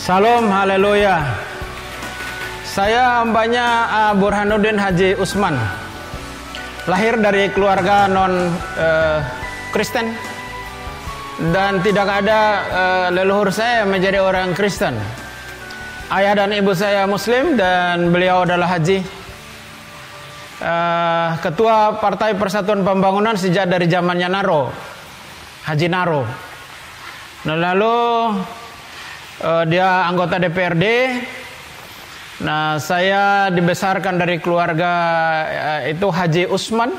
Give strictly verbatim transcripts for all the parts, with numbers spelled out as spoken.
Salam, haleluya. Saya hambanya uh, Burhanuddin Haji Usman. Lahir dari keluarga non uh, Kristen dan tidak ada uh, leluhur saya yang menjadi orang Kristen. Ayah dan ibu saya Muslim dan beliau adalah haji. Uh, ketua Partai Persatuan Pembangunan sejak dari zamannya Naro, Haji Naro. Nah, lalu uh, dia anggota D P R D. Nah, saya dibesarkan dari keluarga uh, itu Haji Usman.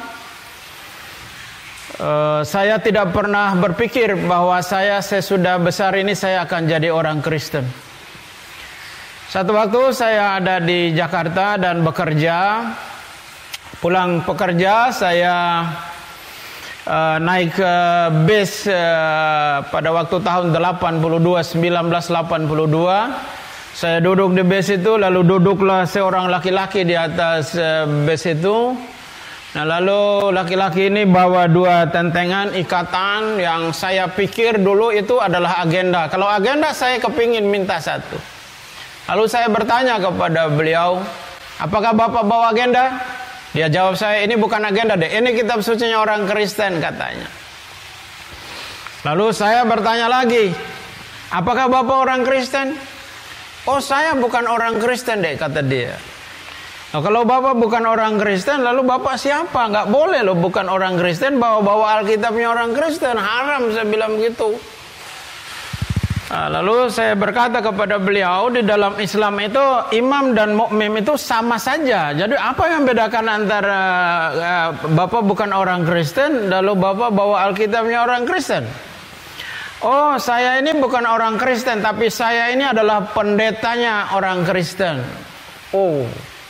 Uh, saya tidak pernah berpikir bahwa saya sesudah besar ini saya akan jadi orang Kristen. Satu waktu saya ada di Jakarta dan bekerja. Pulang pekerja saya uh, naik ke bis uh, pada waktu tahun delapan puluh dua, seribu sembilan ratus delapan puluh dua. Saya duduk di bus itu, lalu duduklah seorang laki-laki di atas uh, bus itu. Nah, lalu laki-laki ini bawa dua tentengan ikatan yang saya pikir dulu itu adalah agenda. Kalau agenda saya kepingin minta satu. Lalu saya bertanya kepada beliau, apakah Bapak bawa agenda? Dia jawab saya, ini bukan agenda deh, ini kitab sucinya orang Kristen katanya. Lalu saya bertanya lagi, apakah Bapak orang Kristen? Oh, saya bukan orang Kristen deh, kata dia. Nah, kalau Bapak bukan orang Kristen, lalu Bapak siapa? Nggak boleh loh bukan orang Kristen bawa-bawa Alkitabnya orang Kristen, haram, saya bilang gitu. Nah, lalu saya berkata kepada beliau, di dalam Islam itu imam dan mukmin itu sama saja. Jadi apa yang membedakan antara uh, Bapak bukan orang Kristen lalu Bapak bawa Alkitabnya orang Kristen? Oh, saya ini bukan orang Kristen, tapi saya ini adalah pendetanya orang Kristen. Oh,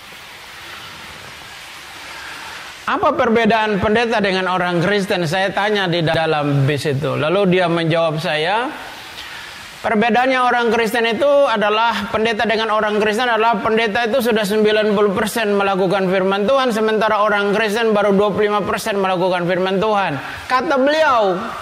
apa perbedaan pendeta dengan orang Kristen? Saya tanya di dalam bis itu. Lalu dia menjawab saya, perbedaannya orang Kristen itu adalah pendeta dengan orang Kristen adalah pendeta itu sudah sembilan puluh persen melakukan firman Tuhan, sementara orang Kristen baru dua puluh lima persen melakukan firman Tuhan. Kata beliau.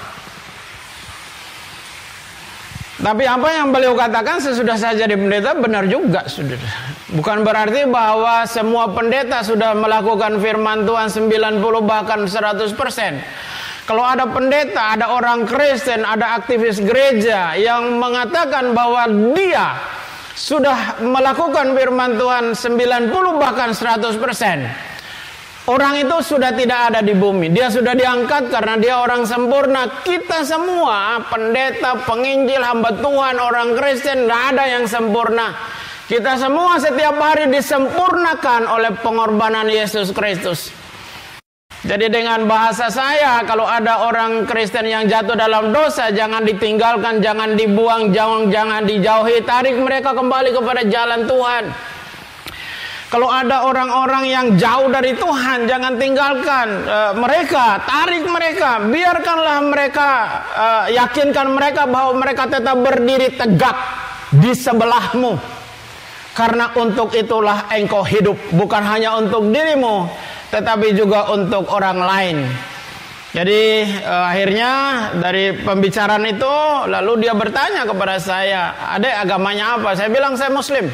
Tapi apa yang beliau katakan sesudah saya jadi pendeta benar juga, saudara. Bukan berarti bahwa semua pendeta sudah melakukan firman Tuhan sembilan puluh bahkan seratus persen. Kalau ada pendeta, ada orang Kristen, ada aktivis gereja yang mengatakan bahwa dia sudah melakukan firman Tuhan sembilan puluh bahkan seratus persen. Orang itu sudah tidak ada di bumi. Dia sudah diangkat karena dia orang sempurna. Kita semua, pendeta, penginjil, hamba Tuhan, orang Kristen, tidak ada yang sempurna. Kita semua setiap hari disempurnakan oleh pengorbanan Yesus Kristus. Jadi dengan bahasa saya, kalau ada orang Kristen yang jatuh dalam dosa, jangan ditinggalkan, jangan dibuang, jangan, jangan dijauhi. Tarik mereka kembali kepada jalan Tuhan. Kalau ada orang-orang yang jauh dari Tuhan, jangan tinggalkan uh, mereka, tarik mereka, biarkanlah mereka, uh, yakinkan mereka bahwa mereka tetap berdiri tegak di sebelahmu. Karena untuk itulah engkau hidup, bukan hanya untuk dirimu, tetapi juga untuk orang lain. Jadi uh, akhirnya dari pembicaraan itu, lalu dia bertanya kepada saya, adek agamanya apa? Saya bilang saya Muslim.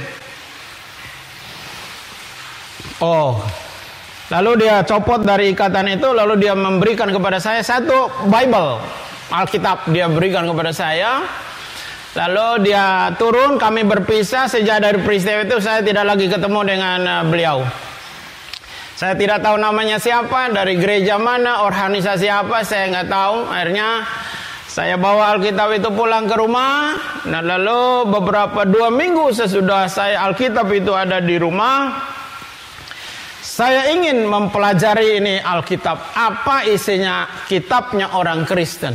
Oh, lalu dia copot dari ikatan itu, lalu dia memberikan kepada saya satu Bible, Alkitab dia berikan kepada saya. Lalu dia turun, kami berpisah. Sejak dari peristiwa itu saya tidak lagi ketemu dengan beliau. Saya tidak tahu namanya siapa, dari gereja mana, organisasi apa, saya nggak tahu. Akhirnya saya bawa Alkitab itu pulang ke rumah. Nah, lalu beberapa dua minggu sesudah saya Alkitab itu ada di rumah, saya ingin mempelajari ini Alkitab. Apa isinya kitabnya orang Kristen?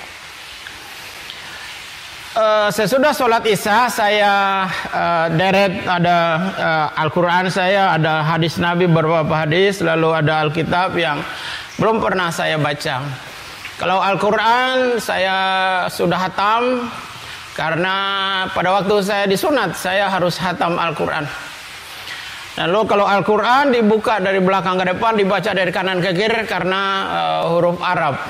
Uh, sesudah sholat isya saya uh, deret ada uh, Al-Quran saya, ada hadis Nabi beberapa hadis, lalu ada Alkitab yang belum pernah saya baca. Kalau Al-Quran saya sudah hatam, karena pada waktu saya disunat saya harus hatam Al-Quran. Lalu kalau Al-Quran dibuka dari belakang ke depan, dibaca dari kanan ke kiri karena uh, huruf Arab.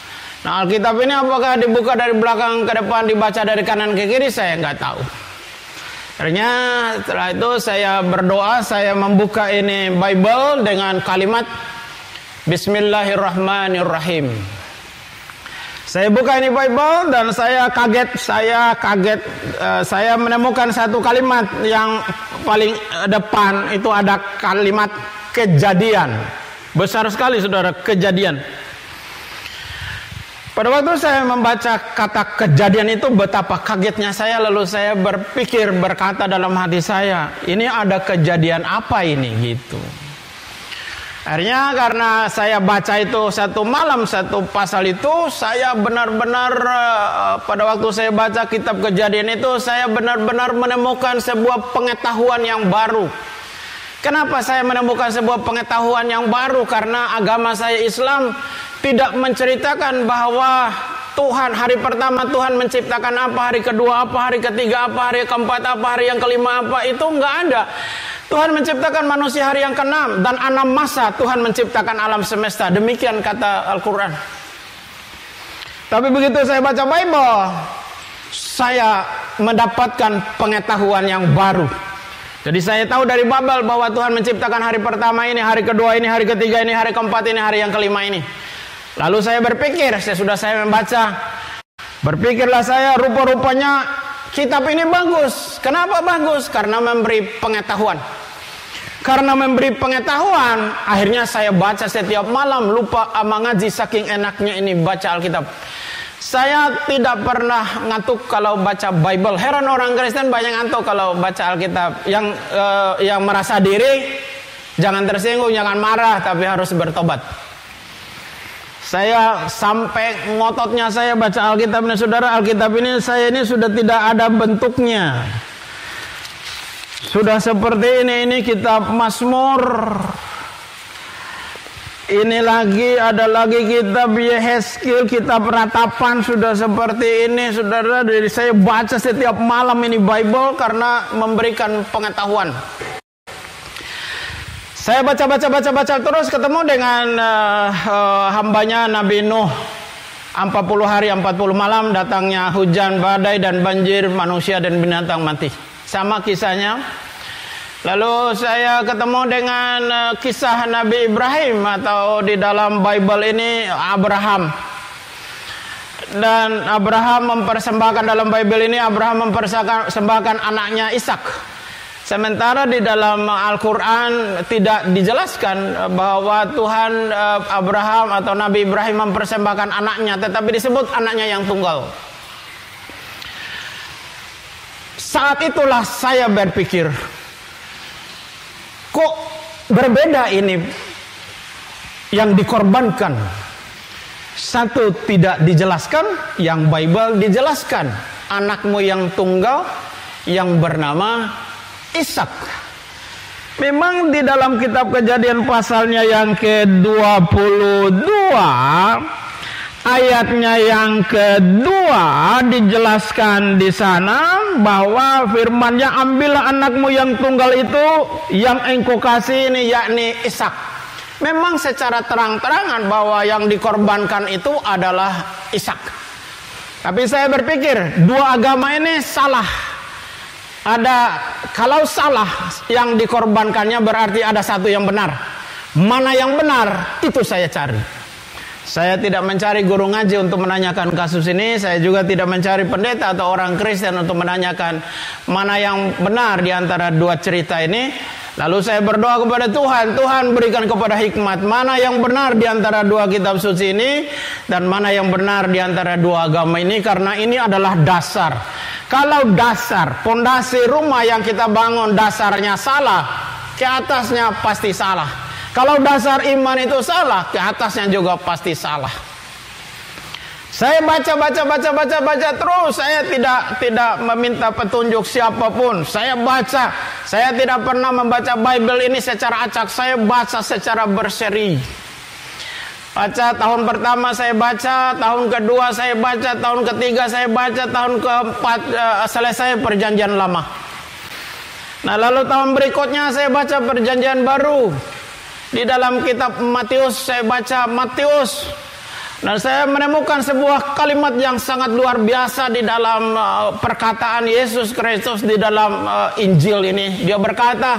Nah, Alkitab ini apakah dibuka dari belakang ke depan, dibaca dari kanan ke kiri, saya nggak tahu. Akhirnya setelah itu saya berdoa, saya membuka ini Bible dengan kalimat Bismillahirrahmanirrahim. Saya buka ini Bible dan saya kaget, saya kaget, uh, saya menemukan satu kalimat yang paling depan itu ada kalimat kejadian. Besar sekali saudara, kejadian. Pada waktu saya membaca kata kejadian itu betapa kagetnya saya, lalu saya berpikir, berkata dalam hati saya, ini ada kejadian apa ini gitu. Akhirnya karena saya baca itu satu malam satu pasal itu, saya benar-benar uh, pada waktu saya baca kitab Kejadian itu, saya benar-benar menemukan sebuah pengetahuan yang baru. Kenapa saya menemukan sebuah pengetahuan yang baru? Karena agama saya Islam tidak menceritakan bahwa Tuhan hari pertama Tuhan menciptakan apa, hari kedua apa, hari ketiga apa, hari keempat apa, hari yang kelima apa, itu enggak ada. Tuhan menciptakan manusia hari yang keenam, dan enam masa Tuhan menciptakan alam semesta. Demikian kata Al-Quran. Tapi begitu saya baca Bible, saya mendapatkan pengetahuan yang baru. Jadi saya tahu dari Bible bahwa Tuhan menciptakan hari pertama ini, hari kedua ini, hari ketiga ini, hari keempat ini, hari yang kelima ini. Lalu saya berpikir, saya sudah saya membaca, berpikirlah saya, rupa-rupanya kitab ini bagus. Kenapa bagus? Karena memberi pengetahuan. Karena memberi pengetahuan, akhirnya saya baca setiap malam, lupa ama ngaji saking enaknya ini baca Alkitab. Saya tidak pernah ngantuk kalau baca Bible. Heran orang Kristen banyak ngantuk kalau baca Alkitab. Yang uh, yang merasa diri, jangan tersinggung, jangan marah, tapi harus bertobat. Saya sampai ngototnya saya baca Alkitab ini, saudara. Alkitab ini saya ini sudah tidak ada bentuknya. Sudah seperti ini, ini kitab Mazmur. Ini lagi, ada lagi kitab Yehezkiel, kitab Ratapan, sudah seperti ini, saudara. Jadi saya baca setiap malam ini Bible karena memberikan pengetahuan. Saya baca-baca baca-baca terus ketemu dengan uh, uh, hambanya Nabi Nuh. empat puluh hari empat puluh malam datangnya hujan, badai dan banjir, manusia dan binatang mati. Sama kisahnya. Lalu saya ketemu dengan uh, kisah Nabi Ibrahim, atau di dalam Bible ini Abraham. Dan Abraham mempersembahkan, dalam Bible ini Abraham mempersembahkan anaknya Ishak. Sementara di dalam Al-Quran tidak dijelaskan bahwa Tuhan uh, Abraham atau Nabi Ibrahim mempersembahkan anaknya, tetapi disebut anaknya yang tunggal. Saat itulah saya berpikir, kok berbeda ini yang dikorbankan. Satu tidak dijelaskan, yang Bible dijelaskan. Anakmu yang tunggal yang bernama Ishak. Memang di dalam kitab Kejadian pasalnya yang ke dua puluh dua, ayatnya yang kedua dijelaskan di sana bahwa firman-Nya, ambillah anakmu yang tunggal itu yang engkau kasih ini, yakni Ishak. Memang secara terang-terangan bahwa yang dikorbankan itu adalah Ishak. Tapi saya berpikir dua agama ini salah. Ada, kalau salah yang dikorbankannya berarti ada satu yang benar. Mana yang benar itu saya cari. Saya tidak mencari guru ngaji untuk menanyakan kasus ini. Saya juga tidak mencari pendeta atau orang Kristen untuk menanyakan mana yang benar di antara dua cerita ini. Lalu saya berdoa kepada Tuhan, Tuhan berikan kepada hikmat mana yang benar di antara dua kitab suci ini dan mana yang benar di antara dua agama ini, karena ini adalah dasar. Kalau dasar, pondasi rumah yang kita bangun dasarnya salah, ke atasnya pasti salah. Kalau dasar iman itu salah, ke atasnya juga pasti salah. Saya baca, baca, baca, baca, baca terus. Saya tidak tidak meminta petunjuk siapapun. Saya baca. Saya tidak pernah membaca Bible ini secara acak. Saya baca secara berseri. Baca tahun pertama saya baca, tahun kedua saya baca, tahun ketiga saya baca, tahun keempat uh, selesai perjanjian lama. Nah lalu tahun berikutnya saya baca perjanjian baru. Di dalam kitab Matius saya baca Matius. Dan saya menemukan sebuah kalimat yang sangat luar biasa di dalam uh, perkataan Yesus Kristus di dalam uh, Injil ini. Dia berkata,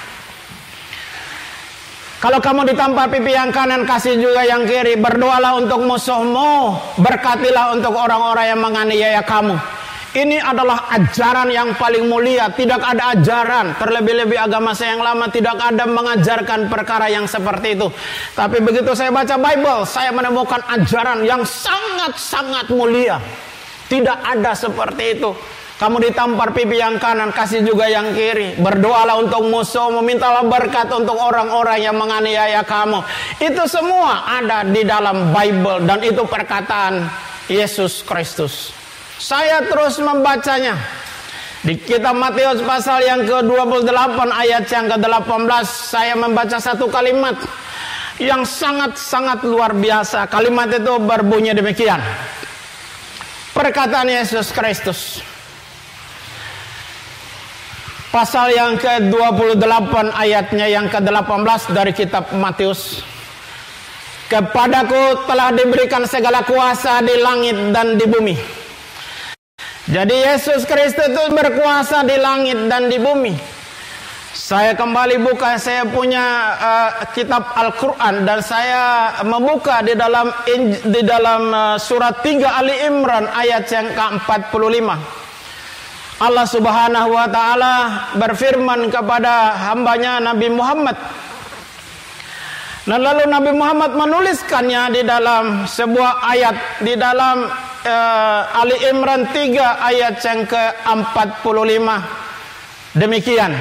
kalau kamu ditampar pipi yang kanan, kasih juga yang kiri. Berdoalah untuk musuhmu, berkatilah untuk orang-orang yang menganiaya kamu. Ini adalah ajaran yang paling mulia. Tidak ada ajaran, terlebih-lebih agama saya yang lama tidak ada mengajarkan perkara yang seperti itu. Tapi begitu saya baca Bible, saya menemukan ajaran yang sangat-sangat mulia. Tidak ada seperti itu. Kamu ditampar pipi yang kanan, kasih juga yang kiri. Berdoalah untuk musuh, memintalah berkat untuk orang-orang yang menganiaya kamu. Itu semua ada di dalam Bible, dan itu perkataan Yesus Kristus. Saya terus membacanya di kitab Matius pasal yang ke dua puluh delapan ayat yang ke delapan belas. Saya membaca satu kalimat yang sangat-sangat luar biasa. Kalimat itu berbunyi demikian. Perkataan Yesus Kristus, pasal yang ke dua puluh delapan ayatnya yang ke delapan belas dari kitab Matius. Kepadaku telah diberikan segala kuasa di langit dan di bumi. Jadi Yesus Kristus itu berkuasa di langit dan di bumi. Saya kembali buka, saya punya uh, kitab Al-Quran, dan saya membuka di dalam di dalam uh, surat tiga Ali Imran ayat yang ke empat puluh lima. Allah Subhanahu wa taala berfirman kepada hambanya Nabi Muhammad. Dan lalu Nabi Muhammad menuliskannya di dalam sebuah ayat di dalam uh, Ali Imran tiga ayat yang ke empat puluh lima. Demikian.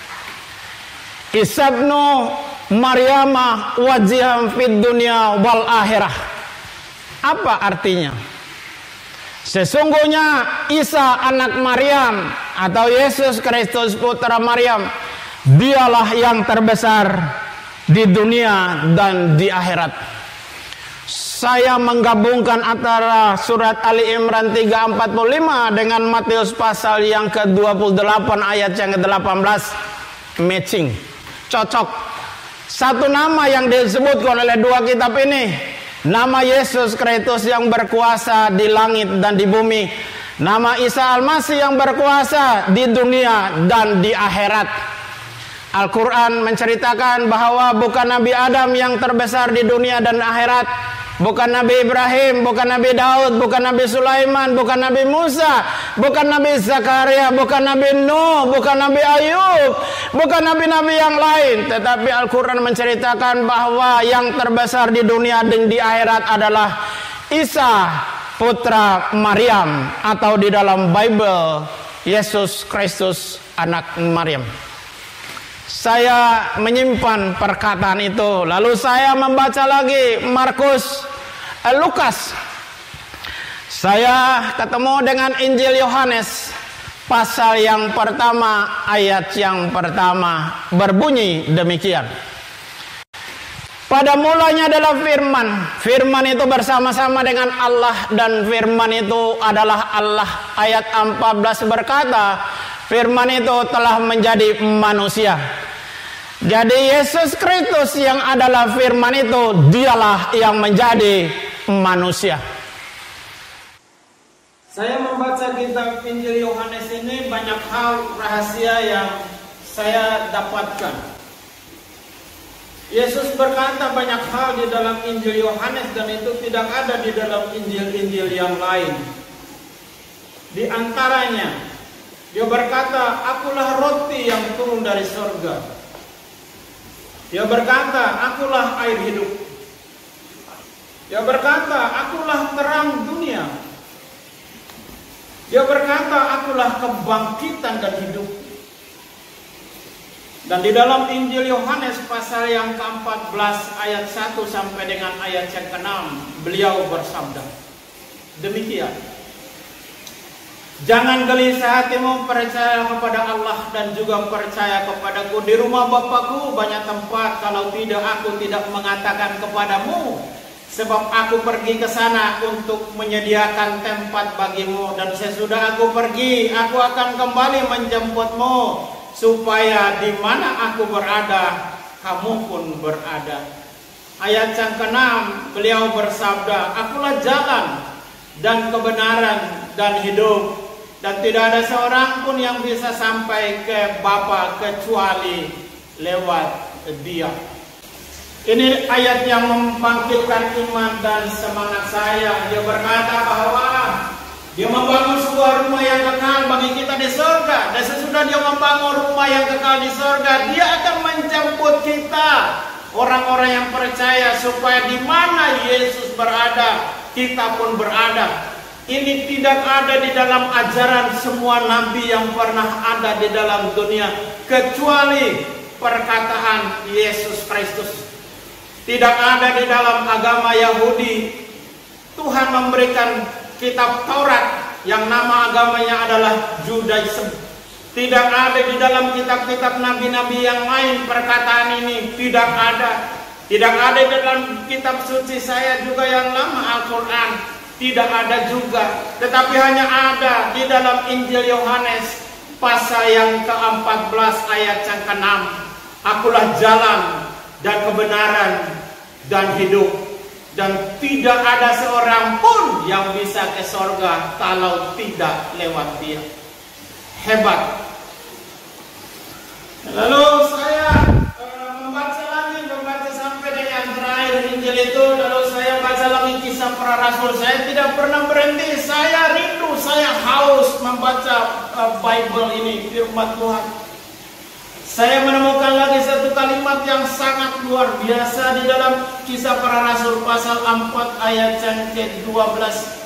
Isabnu Maryama wajiham fid dunya wal akhirah. Apa artinya? Sesungguhnya Isa anak Maryam atau Yesus Kristus putra Maryam, dialah yang terbesar di dunia dan di akhirat. Saya menggabungkan antara surat Ali Imran tiga empat puluh lima dengan Matius pasal yang ke dua puluh delapan ayat yang ke delapan belas. Matching, cocok. Satu nama yang disebutkan oleh dua kitab ini, nama Yesus Kristus yang berkuasa di langit dan di bumi, nama Isa Al-Masih yang berkuasa di dunia dan di akhirat. Al-Quran menceritakan bahwa bukan Nabi Adam yang terbesar di dunia dan akhirat, bukan Nabi Ibrahim, bukan Nabi Daud, bukan Nabi Sulaiman, bukan Nabi Musa, bukan Nabi Zakaria, bukan Nabi Nuh, bukan Nabi Ayub, bukan nabi-nabi yang lain. Tetapi Al-Quran menceritakan bahwa yang terbesar di dunia dan di akhirat adalah Isa putra Maryam, atau di dalam Bible Yesus Kristus anak Maryam. Saya menyimpan perkataan itu. Lalu saya membaca lagi Markus, eh, Lukas. Saya ketemu dengan Injil Yohanes pasal yang pertama ayat yang pertama, berbunyi demikian. Pada mulanya adalah firman. Firman itu bersama-sama dengan Allah, dan firman itu adalah Allah. Ayat empat belas berkata, firman itu telah menjadi manusia. Jadi Yesus Kristus yang adalah firman itu, dialah yang menjadi manusia. Saya membaca kitab Injil Yohanes ini, banyak hal rahasia yang saya dapatkan. Yesus berkata banyak hal di dalam Injil Yohanes, dan itu tidak ada di dalam Injil-Injil yang lain. Di antaranya, dia berkata, akulah roti yang turun dari surga. Dia berkata, akulah air hidup. Dia berkata, akulah terang dunia. Dia berkata, akulah kebangkitan dan hidup. Dan di dalam Injil Yohanes pasal yang ke empat belas ayat satu sampai dengan ayat yang ke enam, beliau bersabda demikian. Jangan gelisah hatimu, percaya kepada Allah dan juga percaya kepadaku. Di rumah Bapakku banyak tempat, kalau tidak aku tidak mengatakan kepadamu. Sebab aku pergi ke sana untuk menyediakan tempat bagimu. Dan sesudah aku pergi, aku akan kembali menjemputmu, supaya di mana aku berada, kamu pun berada. ayat yang keenam, beliau bersabda, "Akulah jalan dan kebenaran dan hidup, dan tidak ada seorang pun yang bisa sampai ke Bapa kecuali lewat Dia." Ini ayat yang membangkitkan iman dan semangat saya. Dia berkata bahwa Dia membangun sebuah rumah yang kekal bagi kita di surga. Dan sesudah Dia membangun rumah yang kekal di surga, Dia akan menjemput kita, orang-orang yang percaya, supaya di mana Yesus berada, kita pun berada. Ini tidak ada di dalam ajaran semua nabi yang pernah ada di dalam dunia, kecuali perkataan Yesus Kristus. Tidak ada di dalam agama Yahudi. Tuhan memberikan kitab Taurat yang nama agamanya adalah Judaism. Tidak ada di dalam kitab-kitab nabi-nabi yang lain perkataan ini. Tidak ada. Tidak ada di dalam kitab suci saya juga yang lama, Al-Quran. Tidak ada juga. Tetapi hanya ada di dalam Injil Yohanes pasal yang keempat belas ayat yang keenam. "Akulah jalan dan kebenaran dan hidup, dan tidak ada seorang pun yang bisa ke sorga kalau tidak lewat Dia." Hebat. Lalu saya uh, membaca lagi, membaca sampai dengan terakhir Injil itu. Lalu saya baca lagi Kisah Para Rasul. Saya tidak pernah berhenti. Saya rindu, saya haus membaca uh, Bible ini, firman Tuhan. Saya menemukan lagi satu kalimat yang sangat luar biasa di dalam Kisah Para Rasul pasal empat ayat yang ke dua belas.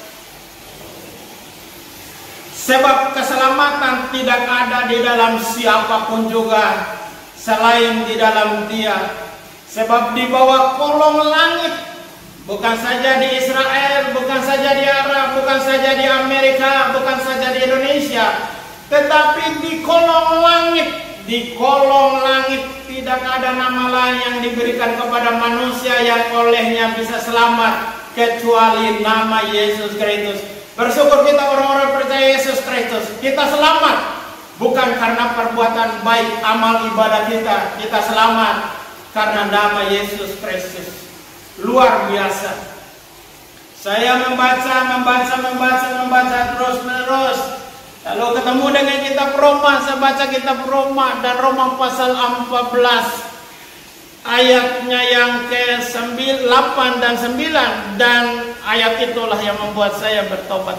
"Sebab keselamatan tidak ada di dalam siapapun juga selain di dalam Dia. Sebab di bawah kolong langit, bukan saja di Israel, bukan saja di Arab, bukan saja di Amerika, bukan saja di Indonesia, tetapi di kolong langit, di kolong langit tidak ada nama lain yang diberikan kepada manusia yang olehnya bisa selamat kecuali nama Yesus Kristus." Bersyukur kita orang-orang percaya Yesus Kristus. Kita selamat bukan karena perbuatan baik amal ibadah kita. Kita selamat karena nama Yesus Kristus. Luar biasa. Saya membaca, membaca, membaca, membaca terus menerus. Lalu ketemu dengan kitab Roma. Saya baca kitab Roma dan Roma pasal empat belas. Ayatnya yang ke delapan dan sembilan, dan ayat itulah yang membuat saya bertobat.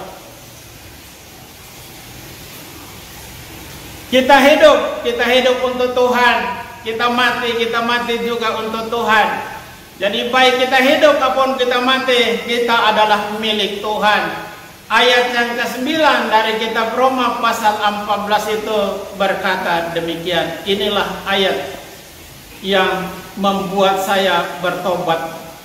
Kita hidup, kita hidup untuk Tuhan. Kita mati, kita mati juga untuk Tuhan. Jadi baik kita hidup ataupun kita mati, kita adalah milik Tuhan. Ayat yang ke sembilan dari kitab Roma pasal empat belas itu berkata demikian. Inilah ayat yang membuat saya bertobat.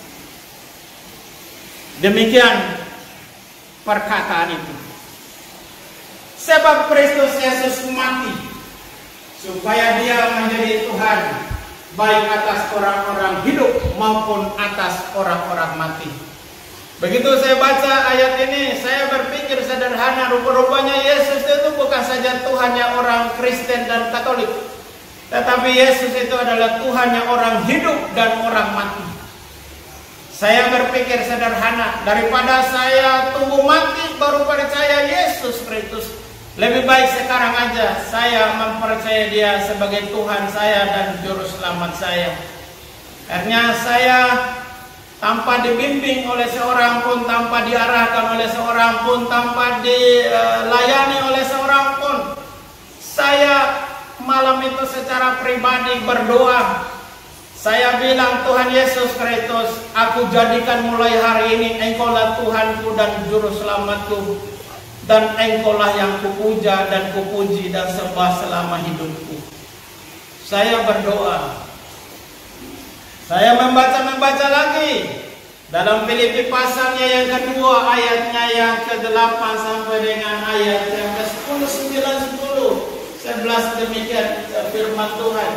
Demikian perkataan itu. "Sebab Kristus Yesus mati supaya Dia menjadi Tuhan, baik atas orang-orang hidup maupun atas orang-orang mati." Begitu saya baca ayat ini, saya berpikir sederhana, rupa-rupanya Yesus itu bukan saja Tuhannya orang Kristen dan Katolik, tetapi Yesus itu adalah Tuhannya orang hidup dan orang mati. Saya berpikir sederhana, daripada saya tunggu mati baru percaya Yesus Kristus, lebih baik sekarang aja saya mempercayai Dia sebagai Tuhan saya dan Juru Selamat saya. Akhirnya saya tanpa dibimbing oleh seorang pun, tanpa diarahkan oleh seorang pun, tanpa dilayani oleh seorang pun, saya malam itu secara pribadi berdoa. Saya bilang, "Tuhan Yesus Kristus, aku jadikan mulai hari ini Engkaulah Tuhanku dan Juru Selamatku, dan Engkaulah yang kupuja dan kupuji dan sembah selama hidupku." Saya berdoa. Saya membaca-membaca lagi dalam Filipi pasalnya yang kedua, ayatnya yang ke delapan sampai dengan ayat yang ke sepuluh, sembilan, sepuluh. sebelas demikian firman Tuhan.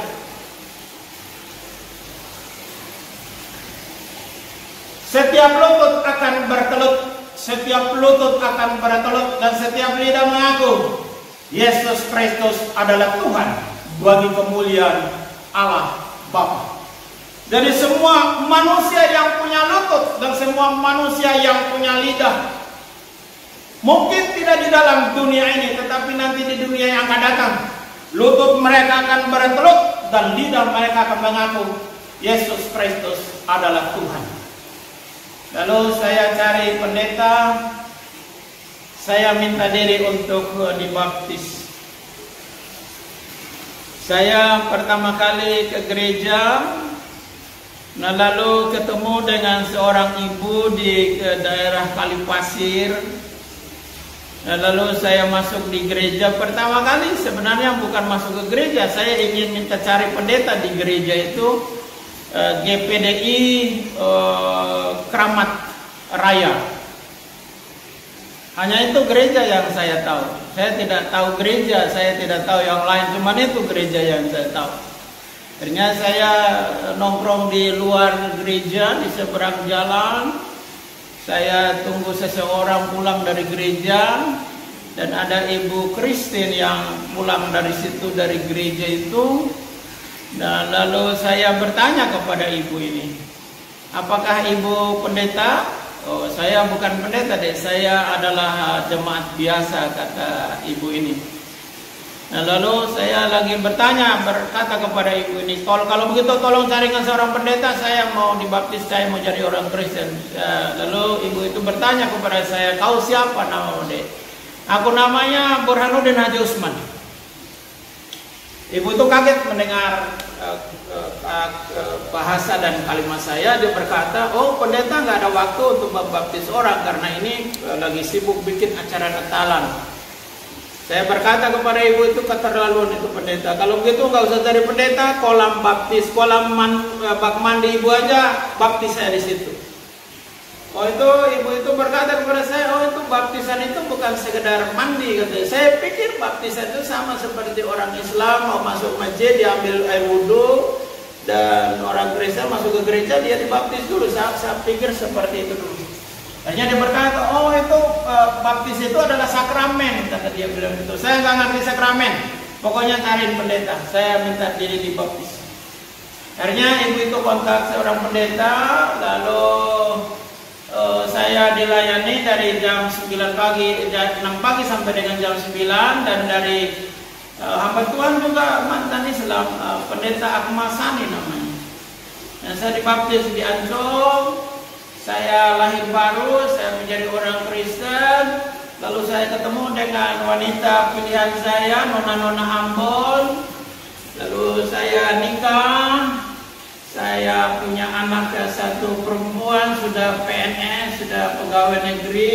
"Setiap lutut akan bertelut, setiap lutut akan bertelut, dan setiap lidah mengaku Yesus Kristus adalah Tuhan, bagi kemuliaan Allah Bapa." Dari semua manusia yang punya lutut dan semua manusia yang punya lidah. Mungkin tidak di dalam dunia ini, tetapi nanti di dunia yang akan datang, lutut mereka akan bertelut dan lidah mereka akan mengaku Yesus Kristus adalah Tuhan. Lalu saya cari pendeta, saya minta diri untuk dibaptis. Saya pertama kali ke gereja, nah lalu ketemu dengan seorang ibu di daerah Kalipasir. Nah, lalu saya masuk di gereja pertama kali, sebenarnya bukan masuk ke gereja, saya ingin minta cari pendeta di gereja itu eh, G P D I eh, Kramat Raya. Hanya itu gereja yang saya tahu. Saya tidak tahu gereja, saya tidak tahu yang lain, cuma itu gereja yang saya tahu. Akhirnya saya nongkrong di luar gereja, di seberang jalan. Saya tunggu seseorang pulang dari gereja, dan ada ibu Kristen yang pulang dari situ, dari gereja itu. Dan lalu saya bertanya kepada ibu ini, apakah ibu pendeta? Oh, saya bukan pendeta deh, saya adalah jemaat biasa, kata ibu ini. Nah, lalu saya lagi bertanya, berkata kepada ibu ini, kalau, kalau begitu tolong carikan seorang pendeta, saya mau dibaptis, saya mau jadi orang Kristen. Ya, lalu ibu itu bertanya kepada saya, kau siapa namamu dek? Aku namanya Burhanuddin Haji Usman. Ibu itu kaget mendengar uh, uh, uh, uh, bahasa dan kalimat saya. Dia berkata, oh pendeta nggak ada waktu untuk membaptis orang karena ini uh, lagi sibuk bikin acara Natalan. Saya berkata kepada ibu itu, keterlaluan itu pendeta. Kalau begitu nggak usah cari pendeta, kolam baptis, kolam man, bak mandi ibu aja, baptis saya di situ. Oh itu ibu itu berkata kepada saya, oh itu baptisan itu bukan sekedar mandi katanya. Saya pikir baptisan itu sama seperti orang Islam mau masuk masjid diambil air wudhu, dan orang Kristen masuk ke gereja dia dibaptis dulu. Saya, saya pikir seperti itu dulu. Akhirnya dia berkata, oh itu uh, baptis itu adalah sakramen, kata dia bilang gitu. Saya nggak ngerti sakramen, pokoknya cariin pendeta, saya minta diri dibaptis. Akhirnya ibu itu kontak seorang pendeta, lalu uh, saya dilayani dari jam sembilan pagi, enam pagi sampai dengan jam sembilan, dan dari uh, hamba Tuhan juga mantan Islam, uh, pendeta Akmal Sani namanya. Nah, saya dibaptis di Ancol. Saya lahir baru, saya menjadi orang Kristen. Lalu saya ketemu dengan wanita pilihan saya, Nona-Nona Ambon. Lalu saya nikah. Saya punya anak satu perempuan, sudah P N S, sudah pegawai negeri.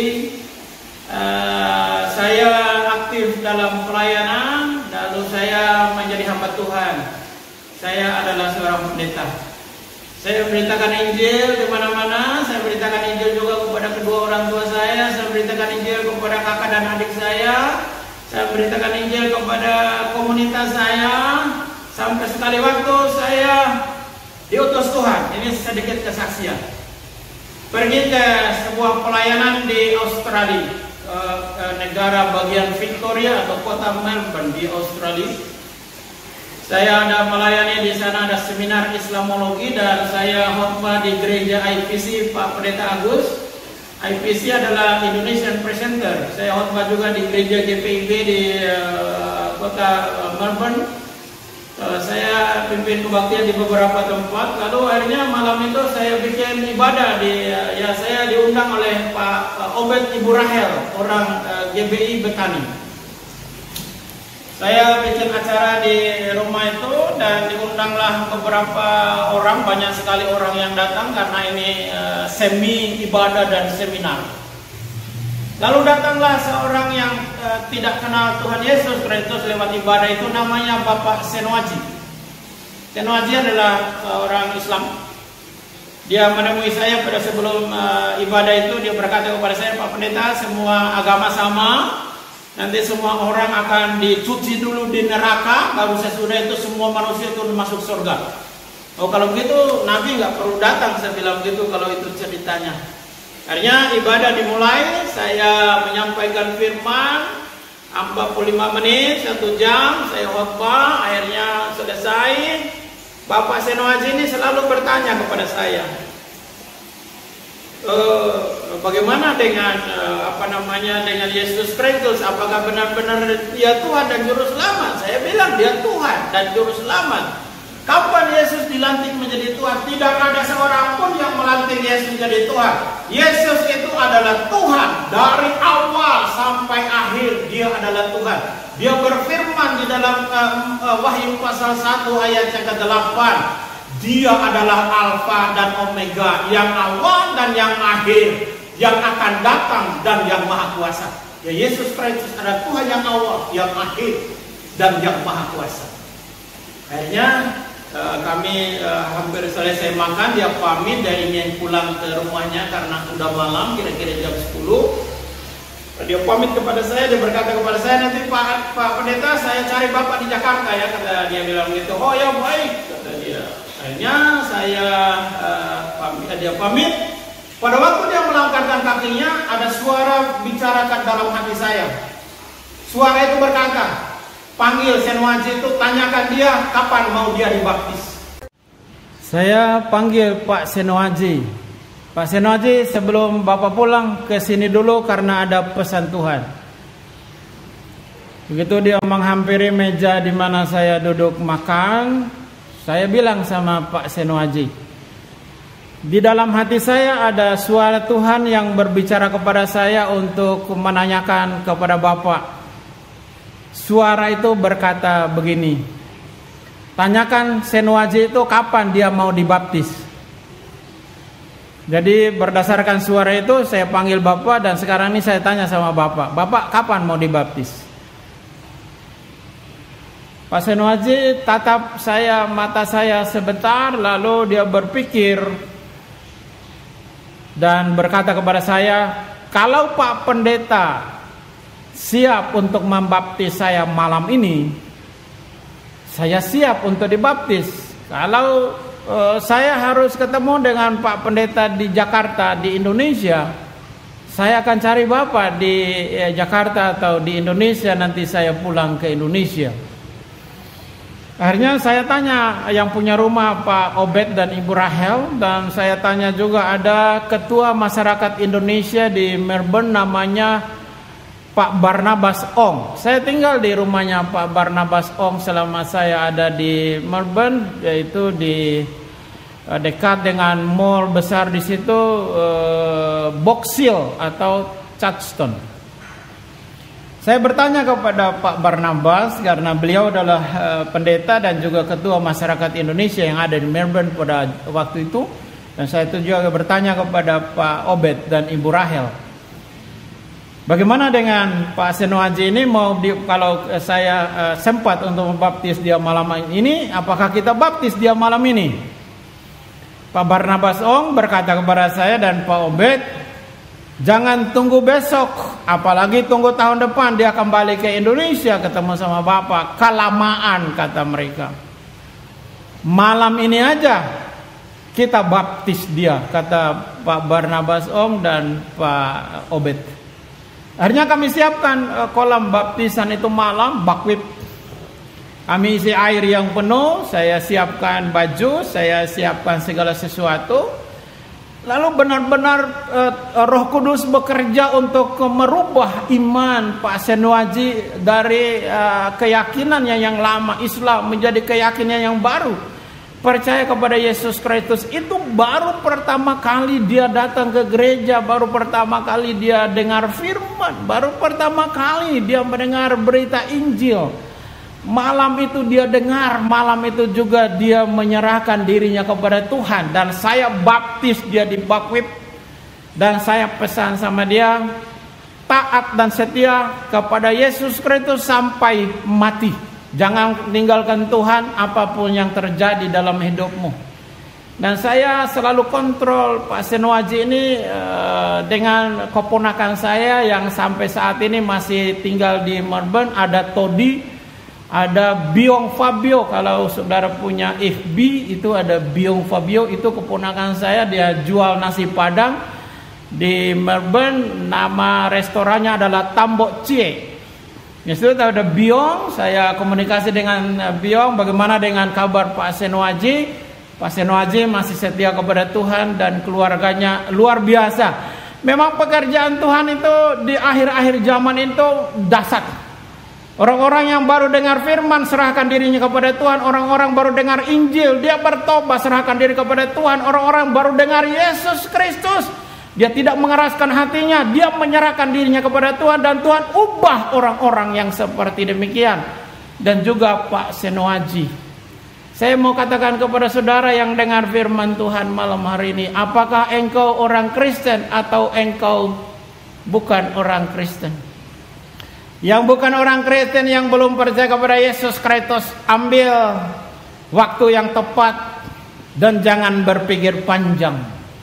uh, Saya aktif dalam pelayanan. Lalu saya menjadi hamba Tuhan. Saya adalah seorang pendeta. Saya beritakan Injil di mana-mana. Saya beritakan Injil juga kepada kedua orang tua saya. Saya beritakan Injil kepada kakak dan adik saya. Saya beritakan Injil kepada komunitas saya. Sampai sekali waktu saya diutus Tuhan. Ini sedikit kesaksian. Pergi ke sebuah pelayanan di Australia, negara bagian Victoria atau kota Melbourne di Australia. Saya ada melayani di sana, ada seminar Islamologi, dan saya khotbah di gereja I P C Pak Pendeta Agus. I P C adalah Indonesian Presenter. Saya khotbah juga di gereja G P I B di uh, kota uh, Melbourne. Uh, saya pimpin kebaktian di beberapa tempat. Lalu akhirnya malam itu saya bikin ibadah di uh, ya saya diundang oleh Pak uh, Obed Ibu Rahel, orang uh, G B I Betani. Saya bikin acara di rumah itu, dan diundanglah beberapa orang, banyak sekali orang yang datang karena ini uh, semi ibadah dan seminar. Lalu datanglah seorang yang uh, tidak kenal Tuhan Yesus Kristus lewat ibadah itu, namanya Bapak Senwaji. Senwaji adalah uh, orang Islam. Dia menemui saya pada sebelum uh, ibadah itu, dia berkata kepada saya, Pak Pendeta, semua agama sama. Nanti semua orang akan dicuci dulu di neraka, baru sesudah itu semua manusia itu masuk surga. Oh kalau begitu Nabi nggak perlu datang, saya bilang begitu kalau itu ceritanya. Akhirnya ibadah dimulai, saya menyampaikan firman empat puluh lima menit, satu jam, saya khotbah, akhirnya selesai. Bapak Senoaji ini selalu bertanya kepada saya, e, bagaimana dengan e, apa namanya dengan Yesus Kristus? Apakah benar-benar Dia Tuhan dan Juru Selamat? Saya bilang Dia Tuhan dan Juru Selamat. Kapan Yesus dilantik menjadi Tuhan? Tidak ada seorang pun yang melantik Yesus menjadi Tuhan. Yesus itu adalah Tuhan dari awal sampai akhir. Dia adalah Tuhan. Dia berfirman di dalam uh, uh, Wahyu pasal satu ayat yang kedelapan. Dia adalah Alfa dan Omega, yang awal dan yang akhir, yang akan datang dan yang maha kuasa. Ya, Yesus Kristus adalah Tuhan yang awal, yang akhir, dan yang maha kuasa. Akhirnya Uh, kami uh, hampir selesai makan, dia pamit, dia ingin pulang ke rumahnya karena sudah malam, kira-kira jam sepuluh. Dia pamit kepada saya, dia berkata kepada saya, nanti Pak, Pak Pendeta, saya cari Bapak di Jakarta ya, kata dia bilang gitu. Oh ya baik, kata dia. Akhirnya saya uh, pamit, dia pamit. Pada waktu dia melangkahkan kakinya, ada suara bicara dalam hati saya. Suara itu berkata, panggil Senoaji itu, tanyakan dia kapan mau dia dibaptis. Saya panggil Pak Senoaji. Pak Senoaji, sebelum Bapak pulang ke sini dulu karena ada pesan Tuhan. Begitu dia menghampiri meja di mana saya duduk makan, saya bilang sama Pak Senoaji, di dalam hati saya ada suara Tuhan yang berbicara kepada saya untuk menanyakan kepada Bapak. Suara itu berkata begini, tanyakan Senoaji itu kapan dia mau dibaptis. Jadi berdasarkan suara itu saya panggil Bapak, dan sekarang ini saya tanya sama Bapak, Bapak kapan mau dibaptis? Pak Senoaji tatap saya, mata saya sebentar, lalu dia berpikir dan berkata kepada saya, kalau Pak Pendeta siap untuk membaptis saya malam ini, saya siap untuk dibaptis. Kalau uh, saya harus ketemu dengan Pak Pendeta di Jakarta, di Indonesia, saya akan cari Bapak di eh, Jakarta atau di Indonesia, nanti saya pulang ke Indonesia. Akhirnya saya tanya yang punya rumah, Pak Obed dan Ibu Rahel, dan saya tanya juga ada ketua masyarakat Indonesia di Melbourne namanya Pak Barnabas Ong. Saya tinggal di rumahnya Pak Barnabas Ong selama saya ada di Melbourne, yaitu di uh, dekat dengan mall besar di situ, uh, Box Hill atau Chadstone. Saya bertanya kepada Pak Barnabas karena beliau adalah uh, pendeta dan juga ketua masyarakat Indonesia yang ada di Melbourne pada waktu itu, dan saya juga bertanya kepada Pak Obed dan Ibu Rahel, bagaimana dengan Pak Senoaji ini, mau di, kalau saya uh, sempat untuk membaptis dia malam ini, apakah kita baptis dia malam ini? Pak Barnabas Ong berkata kepada saya dan Pak Obed, jangan tunggu besok, apalagi tunggu tahun depan dia kembali ke Indonesia ketemu sama Bapak, kelamaan kata mereka. Malam ini aja kita baptis dia, kata Pak Barnabas Ong dan Pak Obed. Akhirnya kami siapkan uh, kolam baptisan itu malam, bakwip. Kami isi air yang penuh, saya siapkan baju, saya siapkan segala sesuatu. Lalu benar-benar uh, Roh Kudus bekerja untuk uh, merubah iman Pak Senoaji dari uh, keyakinannya yang lama Islam menjadi keyakinan yang baru. Percaya kepada Yesus Kristus itu baru pertama kali dia datang ke gereja, baru pertama kali dia dengar firman, baru pertama kali dia mendengar berita Injil. Malam itu dia dengar, malam itu juga dia menyerahkan dirinya kepada Tuhan, dan saya baptis dia di Bakwip, dan saya pesan sama dia taat dan setia kepada Yesus Kristus sampai mati. Jangan tinggalkan Tuhan apapun yang terjadi dalam hidupmu. Dan saya selalu kontrol Pak Senoaji ini uh, dengan keponakan saya yang sampai saat ini masih tinggal di Melbourne. Ada Todi, ada Biong Fabio. Kalau saudara punya F B itu ada Biong Fabio, itu keponakan saya. Dia jual nasi padang di Melbourne. Nama restorannya adalah Tambok Cie. Ya sudah ada Biong, saya komunikasi dengan Biong, bagaimana dengan kabar Pak Senoaji? Pak Senoaji masih setia kepada Tuhan dan keluarganya luar biasa. Memang pekerjaan Tuhan itu di akhir-akhir zaman itu dahsyat. Orang-orang yang baru dengar firman serahkan dirinya kepada Tuhan. Orang-orang baru dengar Injil, dia bertobat serahkan diri kepada Tuhan. Orang-orang baru dengar Yesus Kristus, dia tidak mengeraskan hatinya, dia menyerahkan dirinya kepada Tuhan. Dan Tuhan ubah orang-orang yang seperti demikian. Dan juga Pak Senoaji, saya mau katakan kepada saudara yang dengar firman Tuhan malam hari ini, apakah engkau orang Kristen atau engkau bukan orang Kristen? Yang bukan orang Kristen, yang belum percaya kepada Yesus Kristus, ambil waktu yang tepat dan jangan berpikir panjang.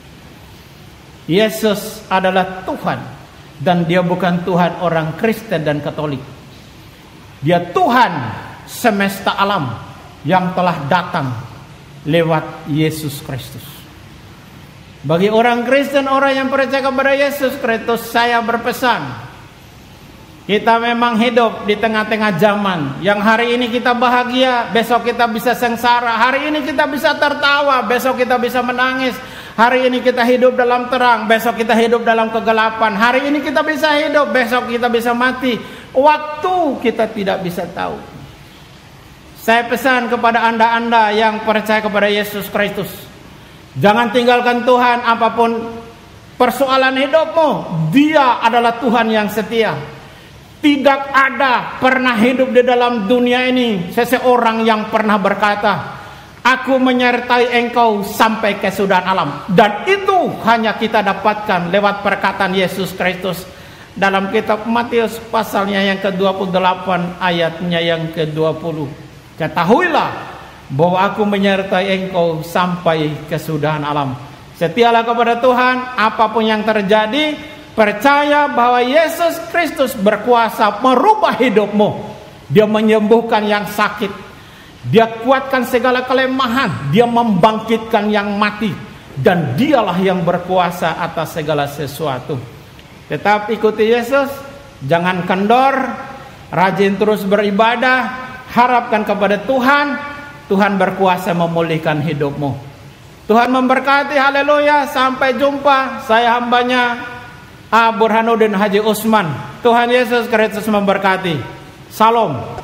Yesus adalah Tuhan, dan dia bukan Tuhan orang Kristen dan Katolik. Dia Tuhan semesta alam yang telah datang lewat Yesus Kristus. Bagi orang Kristen, orang yang percaya kepada Yesus Kristus, saya berpesan, kita memang hidup di tengah-tengah zaman yang hari ini kita bahagia, besok kita bisa sengsara. Hari ini kita bisa tertawa, besok kita bisa menangis. Hari ini kita hidup dalam terang, besok kita hidup dalam kegelapan. Hari ini kita bisa hidup, besok kita bisa mati. Waktu kita tidak bisa tahu. Saya pesan kepada anda-anda yang percaya kepada Yesus Kristus, jangan tinggalkan Tuhan apapun persoalan hidupmu. Dia adalah Tuhan yang setia. Tidak ada pernah hidup di dalam dunia ini seseorang yang pernah berkata, aku menyertai engkau sampai kesudahan alam. Dan itu hanya kita dapatkan lewat perkataan Yesus Kristus dalam kitab Matius pasalnya yang ke dua puluh delapan ayatnya yang ke dua puluh. Ketahuilah bahwa aku menyertai engkau sampai kesudahan alam. Setialah kepada Tuhan apapun yang terjadi. Percaya bahwa Yesus Kristus berkuasa merubah hidupmu. Dia menyembuhkan yang sakit. Dia kuatkan segala kelemahan. Dia membangkitkan yang mati. Dan dialah yang berkuasa atas segala sesuatu. Tetap ikuti Yesus. Jangan kendor. Rajin terus beribadah. Harapkan kepada Tuhan. Tuhan berkuasa memulihkan hidupmu. Tuhan memberkati. Haleluya. Sampai jumpa. Saya hambanya A. Burhanuddin Haji Usman. Tuhan Yesus Kristus memberkati. Salam.